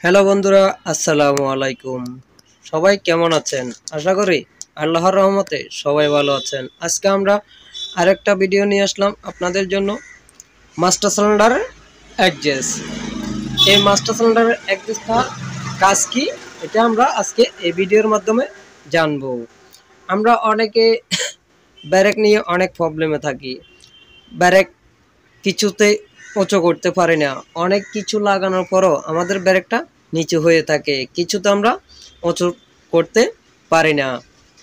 Hello বন্ধুরা, আসসালামু আলাইকুম। সবাই কেমন আছেন? আশা করি আল্লাহর রহমতে সবাই ভালো আছেন। আজকে আমরা আরেকটা ভিডিও নিয়ে আসলাম আপনাদের জন্য। মাস্টার সিলিন্ডারের অ্যাডজাস্ট। এই মাস্টার সিলিন্ডারের অ্যাডজাস্টটার কাজ কি, এটা আমরা আজকে এই ভিডিওর মাধ্যমে জানবো। আমরা অনেকে ব্যারেক নিয়ে অনেক প্রবলেমে থাকি। ব্যারেক কিছুতে উঁচু করতে পারি না। অনেক কিছু লাগানোর পরও আমাদের ব্যারেকটা নিচু হয়ে থাকে, কিছুতে আমরা উঁচু করতে পারি না।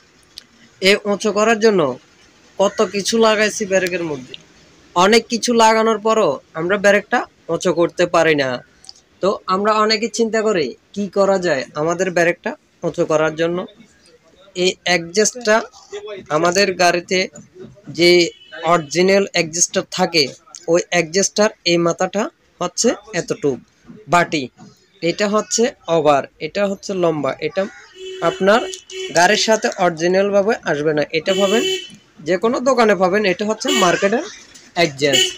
এই উঁচু করার জন্য কত কিছু লাগাইছি ব্যারেকের মধ্যে, অনেক কিছু লাগানোর পরও আমরা ব্যারেকটা উঁচু করতে পারি না। তো আমরা অনেকে চিন্তা করি কি করা যায় আমাদের ব্যারেকটা উঁচু করার জন্য। এই অ্যাডজাস্টটা আমাদের গাড়িতে যে অরিজিনাল অ্যাডজাস্টার থাকে, ওই অ্যাডজাস্টার এই মাথাটা হচ্ছে এতটুক বাটি, এটা হচ্ছে ওভার, এটা হচ্ছে লম্বা। এটা আপনার গাড়ির সাথে অরিজিনালভাবে আসবে না, এটা পাবেন যে কোনো দোকানে পাবেন। এটা হচ্ছে মার্কেটের অ্যাডজাস্ট।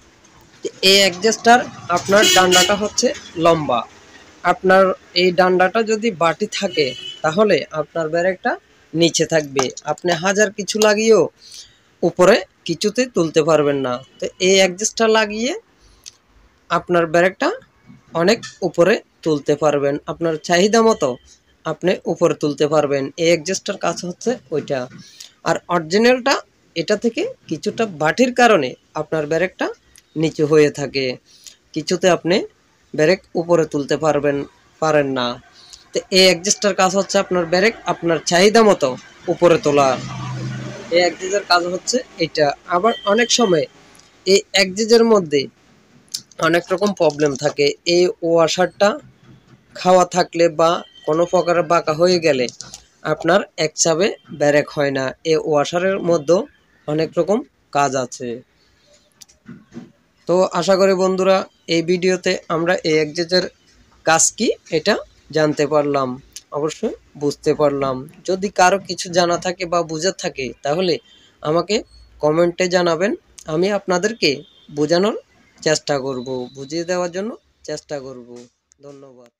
এই অ্যাডজাস্টার আপনার ডান্ডাটা হচ্ছে লম্বা। আপনার এই ডান্ডাটা যদি বাটি থাকে তাহলে আপনার ব্যারেকটা নিচে থাকবে। আপনি হাজার কিছু লাগিয়েও উপরে কিছুতে তুলতে পারবেন না। তো এই অ্যাডজাস্টটা লাগিয়ে আপনার ব্যারেকটা অনেক উপরে তুলতে পারবেন, আপনার চাহিদা মতো আপনি উপরে তুলতে পারবেন। এই অ্যাডজাস্টটার কাজ হচ্ছে ওইটা। আর অরিজিনালটা এটা থেকে কিছুটা বাটির কারণে আপনার ব্যারেকটা নিচু হয়ে থাকে, কিছুতে আপনি ব্যারেক উপরে তুলতে পারেন না। তো এই অ্যাডজাস্টটার কাজ হচ্ছে আপনার ব্যারেক আপনার চাহিদা মতো উপরে তোলা। এই অ্যাডজাস্টের কাজ হচ্ছে এটা। আবার অনেক সময় এই অ্যাডজাস্টের মধ্যে অনেক রকম প্রবলেম থাকে। এই ওয়াশারটা খাওয়া থাকলে বা কোনো প্রকারের বাঁকা হয়ে গেলে আপনার এক চাপে ব্যারেক হয় না। এই ওয়াশারের মধ্যেও অনেক রকম কাজ আছে। তো আশা করি বন্ধুরা এই ভিডিওতে আমরা এই অ্যাডজাস্টের কাজ কি এটা জানতে পারলাম, অবশ্যই বুঝতে পারলাম। যদি কারো কিছু জানা থাকে বা বোঝার থাকে তাহলে আমাকে কমেন্টে জানাবেন, আমি আপনাদেরকে বোঝানোর চেষ্টা করব, বুঝিয়ে দেওয়ার জন্য চেষ্টা করব। ধন্যবাদ।